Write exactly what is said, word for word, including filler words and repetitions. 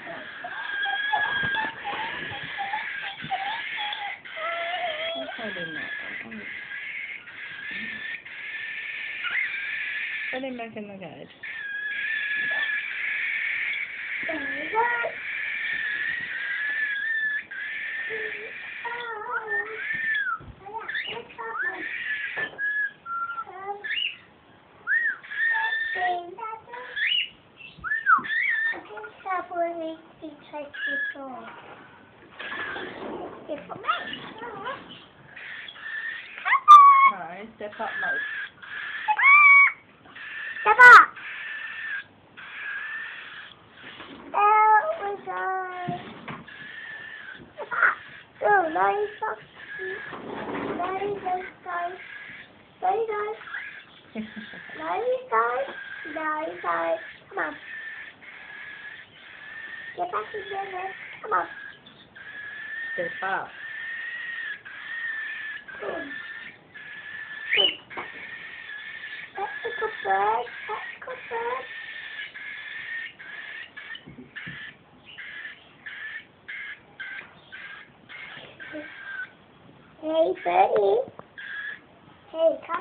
Pwede mo. Pwede mo ka mag-aad. Alright, step up most. Step up! There we go. Step up! Go, nice up. Very nice, guys. Very nice. Nice, guys. Nice, guys. Come on. Get back in there, man. Come on. Step up. Good. Good. That's a good bird. That's a good bird. Hey, birdie. Hey, come